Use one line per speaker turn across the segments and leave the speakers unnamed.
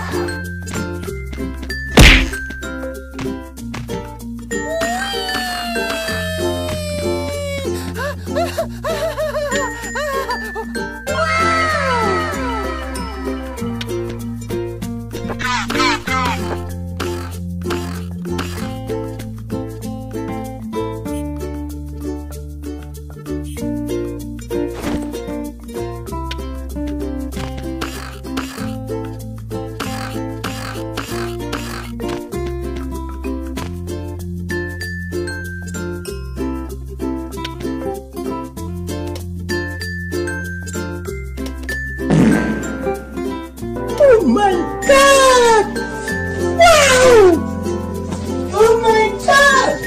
Oh my god! Wow! Oh my god!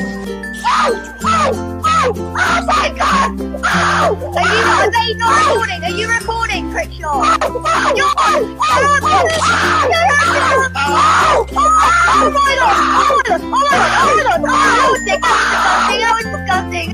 Oh my god! Oh! Are you not recording? Are you recording, Crickshaw? Oh my god! Oh my god! Oh, it's disgusting!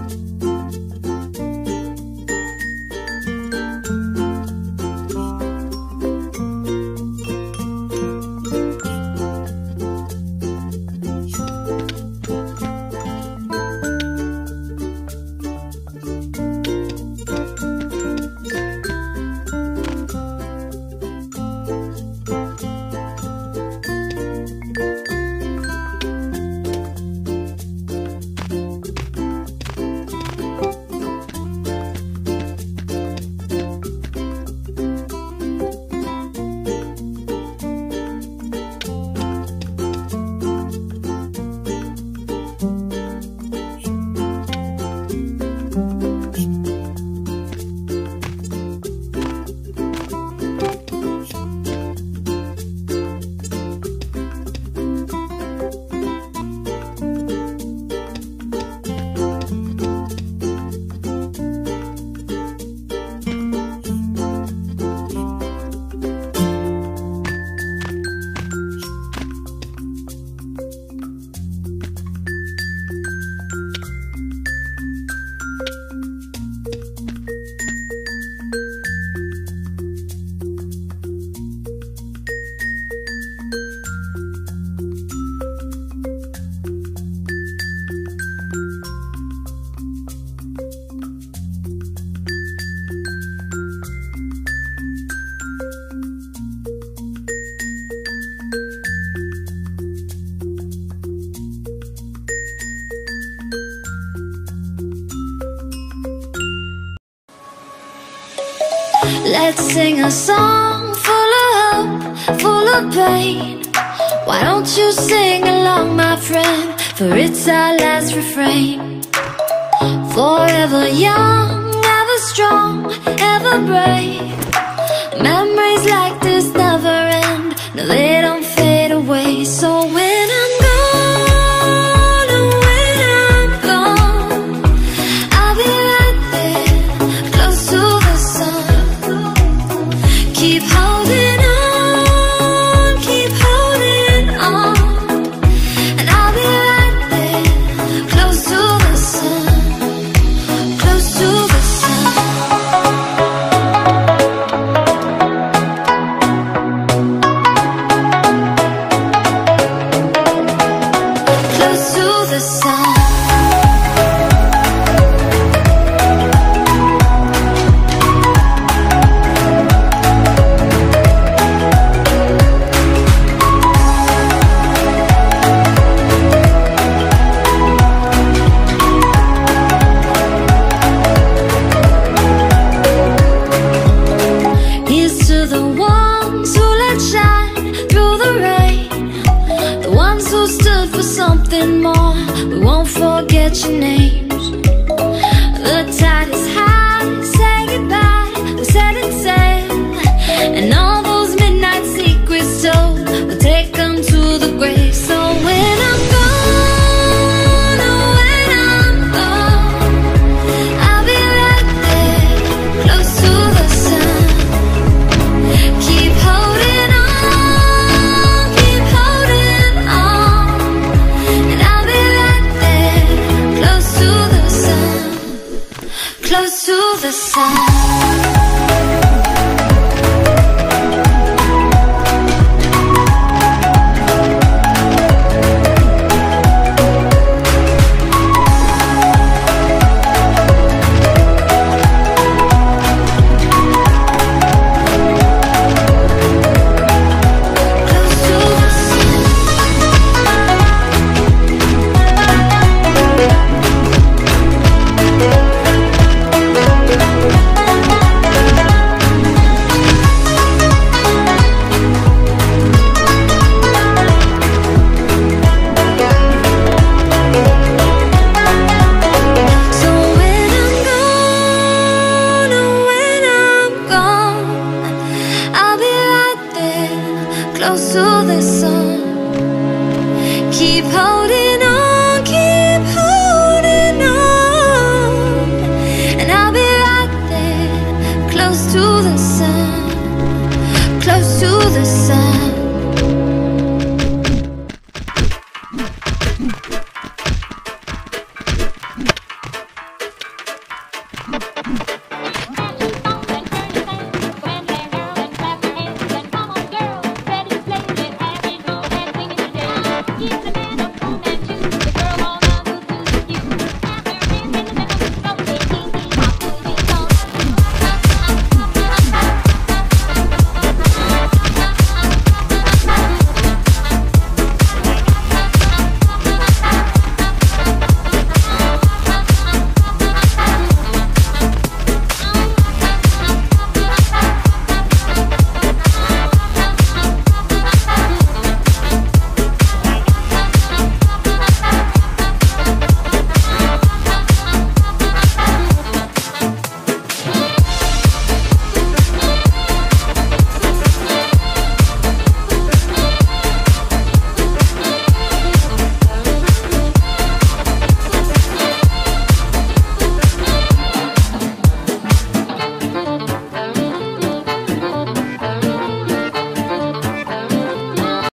Let's sing a song full of hope, full of pain. Why don't you sing along, my friend? For it's our last refrain. Forever young, ever strong, ever brave. Memories like this never end. No, they don't fade away. So when I'm gone, oh, when I'm gone, I'll be right there, close to the sun. Keep holding on, keep holding on, and I'll be right there, close to the sun, close to the sun. Close to the sun. Here's to the ones who let shine through the rain, the ones who stood for something more. We won't forget your names. The tide is high, say goodbye, we're setting sail, and all those midnight secrets told, we'll take them to the grave. So when I'm gone, oh, when I'm gone, I'll be right there, close to the sun. Keep holding on, and I'll be right there, close to the sun, close to close to the sun. Keep holding